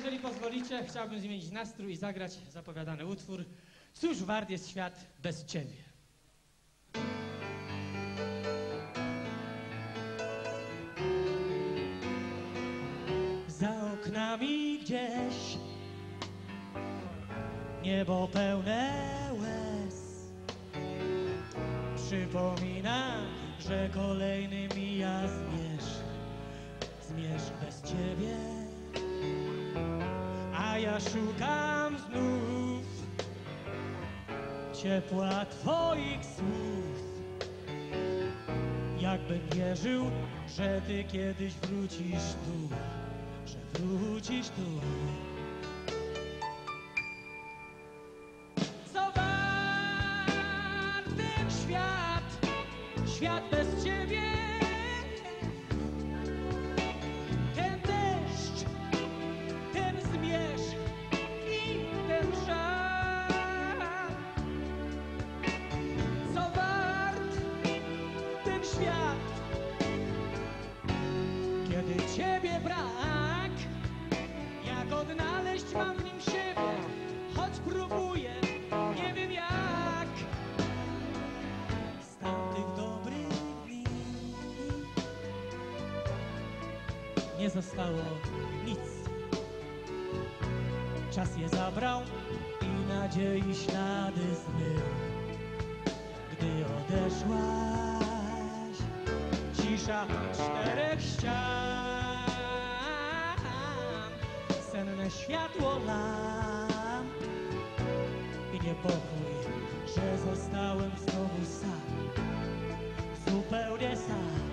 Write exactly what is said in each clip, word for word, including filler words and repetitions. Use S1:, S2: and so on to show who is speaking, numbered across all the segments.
S1: jeżeli pozwolicie, chciałbym zmienić nastrój i zagrać zapowiadany utwór Cóż wart jest świat bez ciebie. Za oknami gdzieś niebo pełne łez. Przypominam, że kolejny mija zmierzch, zmierzch bez ciebie. A ja szukam znów ciepła twoich słów. Jakbym wierzył, że ty kiedyś wrócisz tu, że wrócisz tu. Co wart ten świat, świat bez ciebie? Ten deszcz, ten zmierzch i ten żal. Co wart ten świat, kiedy ciebie brak? Jak odnaleźć mam w nim siebie, choć próbuję, nie wiem jak. Z tamtych dobrych dni nie zostało nic. Czas je zabrał i nadziei ślady zmył. Gdy odeszłaś, cisza czterech ścian, senne światło lamp i niepokój, że zostałem znowu sam, zupełnie sam.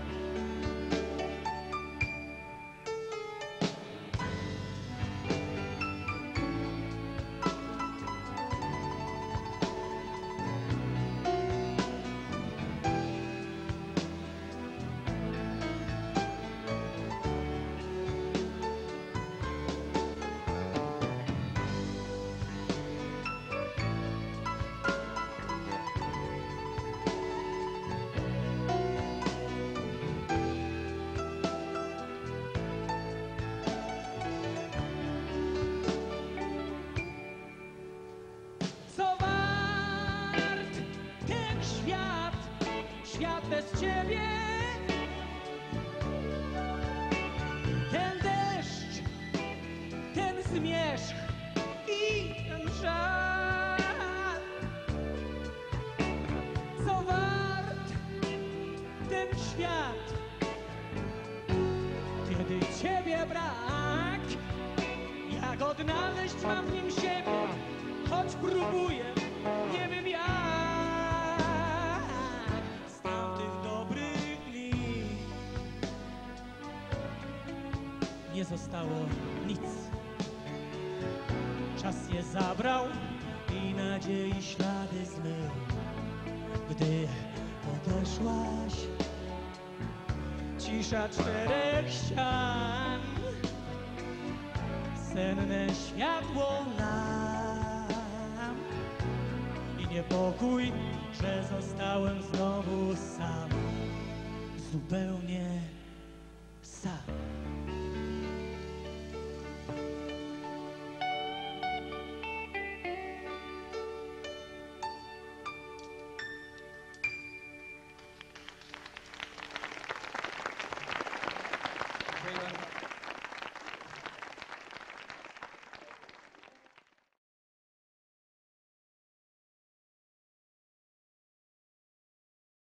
S1: Świat bez ciebie, ten deszcz, ten zmierzch i ten żal. Co wart ten świat, kiedy ciebie brak? Jak odnaleźć mam w nim siebie, choć próbuję, nie wiem jak. Nie zostało nic. Czas je zabrał i nadziei ślady zmył. Gdy odeszłaś, cisza czterech ścian, senne światło lamp i niepokój, że zostałem znowu sam, zupełnie sam.
S2: Dziękuję bardzo.